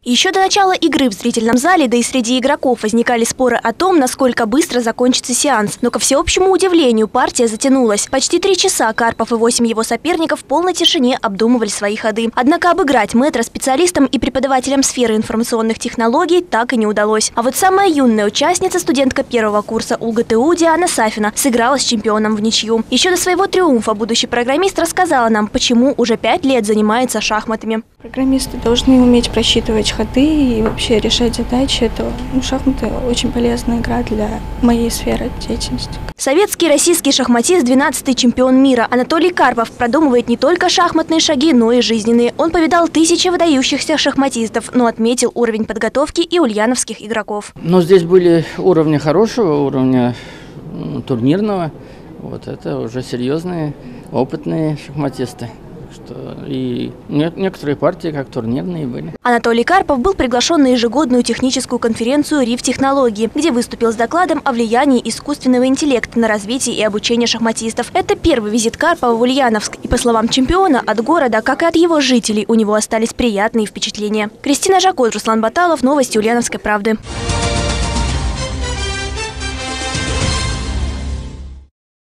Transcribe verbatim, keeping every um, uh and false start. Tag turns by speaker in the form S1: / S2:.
S1: Еще до начала игры в зрительном зале, да и среди игроков возникали споры о том, насколько быстро закончится сеанс. Но, ко всеобщему удивлению, партия затянулась. Почти три часа Карпов и восемь его соперников в полной тишине обдумывали свои ходы. Однако обыграть мэтра специалистам и преподавателям сферы информационных технологий так и не удалось. А вот самая юная участница, студентка первого курса УЛГТУ Диана Сафина, сыграла с чемпионом в ничью. Еще до своего триумфа будущий программист рассказала нам, почему уже пять лет занимается шахматами.
S2: Программисты должны уметь просчитывать ходы и вообще решать задачи. Это, ну, шахматы очень полезная игра для моей сферы деятельности.
S1: Советский российский шахматист, двенадцатый чемпион мира Анатолий Карпов продумывает не только шахматные шаги, но и жизненные. Он повидал тысячи выдающихся шахматистов, но отметил уровень подготовки и ульяновских игроков.
S3: Но здесь были уровни хорошего, уровня ну, турнирного. Вот это уже серьезные, опытные шахматисты. Что и некоторые партии как турнирные были.
S1: Анатолий Карпов был приглашен на ежегодную техническую конференцию РИФ Технологии, где выступил с докладом о влиянии искусственного интеллекта на развитие и обучение шахматистов. Это первый визит Карпова в Ульяновск. И по словам чемпиона, от города, как и от его жителей, у него остались приятные впечатления. Кристина Жакот, Руслан Баталов, новости Ульяновской правды.